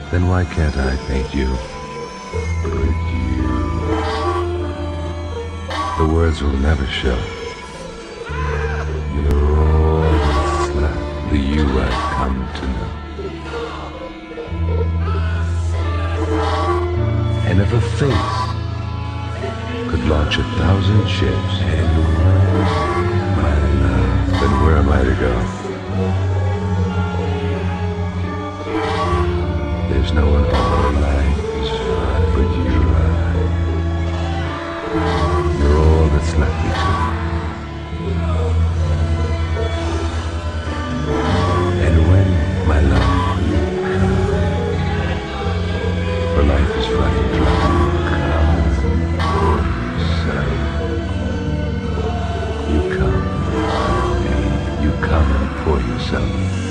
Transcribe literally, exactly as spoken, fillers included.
Then why can't I paint you? But you, the words will never show. You're all that's left, the you I've come to know. And if a face could launch a thousand ships, and when my love, then where am I to go? There's no one all life is fine but you. You're all that's left between. And when, my love, you come, for life is running dry, come, son. You come, and you come and pour yourself